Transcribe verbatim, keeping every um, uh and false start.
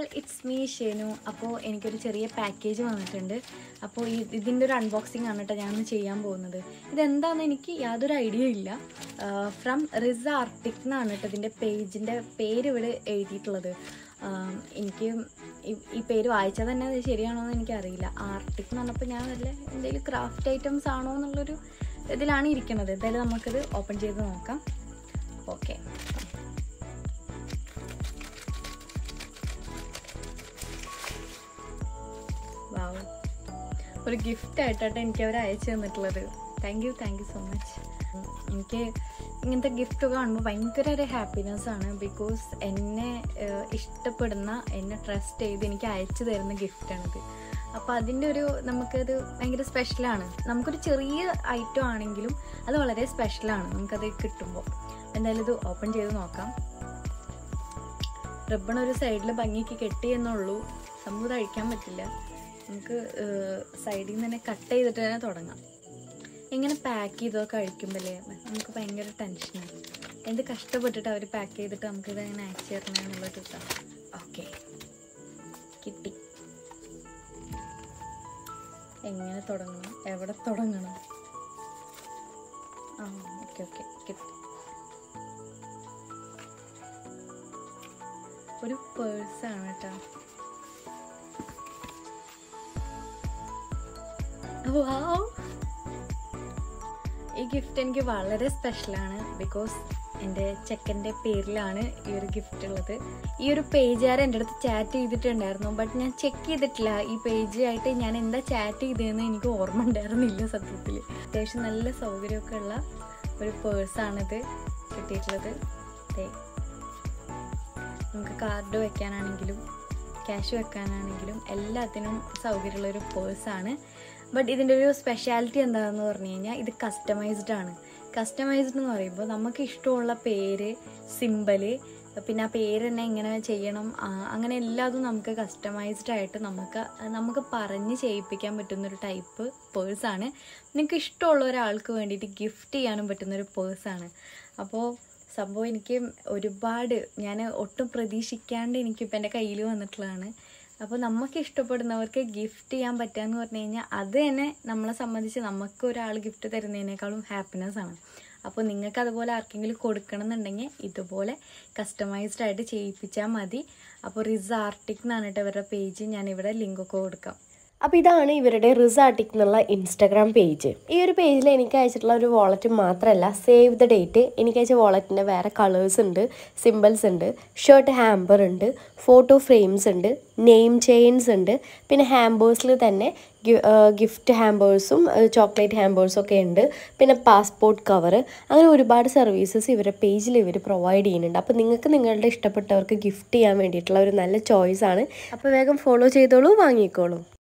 It's me ഷേനു. അപ്പോൾ എനിക്കൊരു ചെറിയ പാക്കേജ് വന്നിട്ടുണ്ട്. അപ്പോൾ ഈ ഇതിൻ്റെ ഒരു അൺബോക്സിങ് ആണ് കേട്ടോ ഞാനൊന്ന് ചെയ്യാൻ പോകുന്നത്. ഇതെന്താണെന്ന് എനിക്ക് യാതൊരു ഐഡിയ ഇല്ല. ഫ്രം റിസ ആർട്ടിക് എന്നാണ് കേട്ടോ ഇതിൻ്റെ പേജിൻ്റെ പേര് ഇവിടെ എഴുതിയിട്ടുള്ളത്. എനിക്ക് ഈ പേര് വായിച്ചാൽ തന്നെ അത് ശരിയാണോ എന്ന് എനിക്കറിയില്ല. ആർട്ടിക് എന്ന് പറഞ്ഞപ്പോൾ ഞാൻ വല്ല എന്തെങ്കിലും ക്രാഫ്റ്റ് ഐറ്റംസ് ആണോ എന്നുള്ളൊരു ഇതിലാണ് ഇരിക്കുന്നത്. എന്തായാലും നമുക്കിത് ഓപ്പൺ ചെയ്ത് നോക്കാം. ഓക്കെ, വാവ്, ഒരു ഗിഫ്റ്റ് ആയിട്ടാണ് എനിക്ക് അവർ അയച്ചു തന്നിട്ടുള്ളത്. Thank you thank you so much. എനിക്ക് ഇങ്ങനത്തെ ഗിഫ്റ്റൊക്കെ കാണുമ്പോൾ ഭയങ്കര ഒരു ഹാപ്പിനെസ്സാണ്. ബിക്കോസ് എന്നെ ഇഷ്ടപ്പെടുന്ന, എന്നെ ട്രസ്റ്റ് ചെയ്ത് എനിക്ക് അയച്ചു തരുന്ന ഗിഫ്റ്റാണിത്. അപ്പോൾ അതിൻ്റെ ഒരു നമുക്കത് ഭയങ്കര സ്പെഷ്യലാണ്. നമുക്കൊരു ചെറിയ ഐറ്റം ആണെങ്കിലും അത് വളരെ സ്പെഷ്യലാണ് നമുക്കത് കിട്ടുമ്പോൾ. എന്തായാലും ഇത് ഓപ്പൺ ചെയ്ത് നോക്കാം. റിബൺ ഒരു സൈഡിൽ ഭംഗിക്ക് കെട്ടി എന്നുള്ളൂ, സംഭവം അഴിക്കാൻ പറ്റില്ല. നമുക്ക് സൈഡിൽ നിന്ന് തന്നെ കട്ട് ചെയ്തിട്ട് തന്നെ തുടങ്ങാം. ഇങ്ങനെ പാക്ക് ചെയ്തൊക്കെ കഴിക്കുമ്പോഴേ നമുക്ക് ഭയങ്കര ടെൻഷനാണ്. എന്ത് കഷ്ടപ്പെട്ടിട്ട് അവർ പാക്ക് ചെയ്തിട്ട് നമുക്കിത് അങ്ങനെ അയച്ചു തരണം എന്നുള്ളൊരു ഇതാണ്. ഓക്കെ, കിട്ടി. എങ്ങനെ തുടങ്ങണം, എവിടെ തുടങ്ങണം? ആ ഓക്കെ ഓക്കെ കിട്ടി. ഒരു പേഴ്സാണ് കേട്ടോ. വാവ്, ഈ ഗിഫ്റ്റ് എനിക്ക് വളരെ സ്പെഷ്യലാണ്. ബിക്കോസ് എൻ്റെ ചെക്കൻ്റെ പേരിലാണ് ഈ ഒരു ഗിഫ്റ്റ് ഉള്ളത്. ഈ ഒരു പേജുകാരൻ എൻ്റെ അടുത്ത് ചാറ്റ് ചെയ്തിട്ടുണ്ടായിരുന്നു. ബട്ട് ഞാൻ ചെക്ക് ചെയ്തിട്ടില്ല. ഈ പേജായിട്ട് ഞാൻ എന്താ ചാറ്റ് ചെയ്തതെന്ന് എനിക്ക് ഓർമ്മ ഉണ്ടായിരുന്നില്ല സത്യത്തിൽ. അത്യാവശ്യം നല്ല സൗകര്യമൊക്കെ ഉള്ള ഒരു പേഴ്സാണിത് കിട്ടിയിട്ടുള്ളത്. നമുക്ക് കാർഡ് വെക്കാനാണെങ്കിലും ക്യാഷ് വെക്കാനാണെങ്കിലും എല്ലാത്തിനും സൗകര്യമുള്ളൊരു പേഴ്സാണ്. ബട്ട് ഇതിൻ്റെ ഒരു സ്പെഷ്യാലിറ്റി എന്താണെന്ന് പറഞ്ഞു കഴിഞ്ഞാൽ ഇത് കസ്റ്റമൈസ്ഡ് ആണ്. കസ്റ്റമൈസ്ഡ് എന്ന് പറയുമ്പോൾ നമുക്ക് ഇഷ്ടമുള്ള പേര്, സിമ്പല്, പിന്നെ ആ പേര് തന്നെ എങ്ങനെ ചെയ്യണം, അങ്ങനെ എല്ലാതും നമുക്ക് കസ്റ്റമൈസ്ഡ് ആയിട്ട് നമുക്ക് നമുക്ക് പറഞ്ഞ് ചെയ്യിപ്പിക്കാൻ പറ്റുന്നൊരു ടൈപ്പ് പേഴ്സാണ്. നിങ്ങൾക്ക് ഇഷ്ടമുള്ള ഒരാൾക്ക് വേണ്ടിയിട്ട് ഗിഫ്റ്റ് ചെയ്യാനും പറ്റുന്നൊരു പേഴ്സാണ്. അപ്പോൾ സംഭവം എനിക്ക് ഒരുപാട്, ഞാൻ ഒട്ടും പ്രതീക്ഷിക്കാണ്ട് എനിക്കിപ്പോൾ എൻ്റെ കയ്യിൽ വന്നിട്ടുള്ളതാണ്. അപ്പോൾ നമുക്ക് ഇഷ്ടപ്പെടുന്നവർക്ക് ഗിഫ്റ്റ് ചെയ്യാൻ പറ്റുക എന്ന് പറഞ്ഞു കഴിഞ്ഞാൽ അത് തന്നെ നമ്മളെ സംബന്ധിച്ച് നമുക്ക് ഒരാൾ ഗിഫ്റ്റ് തരുന്നതിനേക്കാളും ഹാപ്പിനെസ്സാണ്. അപ്പോൾ നിങ്ങൾക്ക് അതുപോലെ ആർക്കെങ്കിലും കൊടുക്കണം എന്നുണ്ടെങ്കിൽ ഇതുപോലെ കസ്റ്റമൈസ്ഡ് ആയിട്ട് ചെയ്യിപ്പിച്ചാൽ മതി. അപ്പോൾ റിസ ആർട്ടിക് എന്നാണ് കേട്ടോ ഇവരുടെ പേജ്. ഞാനിവിടെ ലിങ്കൊക്കെ കൊടുക്കാം. അപ്പോൾ ഇതാണ് ഇവരുടെ റിസ ആർട്ടിക് എന്നുള്ള ഇൻസ്റ്റാഗ്രാം പേജ്. ഈ ഒരു പേജിൽ എനിക്ക് അയച്ചിട്ടുള്ള ഒരു വാളറ്റ് മാത്രമല്ല, സേവ് ദ ഡേറ്റ്, എനിക്ക് അയച്ച വാളറ്റിൻ്റെ വേറെ കളേഴ്സ് ഉണ്ട്, സിമ്പിൾസ് ഉണ്ട്, ഷർട്ട് ഹാമ്പർ ഉണ്ട്, ഫോട്ടോ ഫ്രെയിംസ് ഉണ്ട്, നെയിം ചെയിൻസ് ഉണ്ട്, പിന്നെ ഹാമ്പേഴ്സിൽ തന്നെ ഗിഫ്റ്റ് ഹാമ്പേഴ്സും ചോക്ലേറ്റ് ഹാമ്പേഴ്സും ഒക്കെ ഉണ്ട്, പിന്നെ പാസ്പോർട്ട് കവർ, അങ്ങനെ ഒരുപാട് സർവീസസ് ഇവരുടെ പേജിൽ ഇവർ പ്രൊവൈഡ് ചെയ്യുന്നുണ്ട്. അപ്പോൾ നിങ്ങൾക്ക് നിങ്ങളുടെ ഇഷ്ടപ്പെട്ടവർക്ക് ഗിഫ്റ്റ് ചെയ്യാൻ വേണ്ടിയിട്ടുള്ള ഒരു നല്ല ചോയ്സാണ്. അപ്പോൾ വേഗം ഫോളോ ചെയ്തോളൂ, വാങ്ങിക്കോളൂ.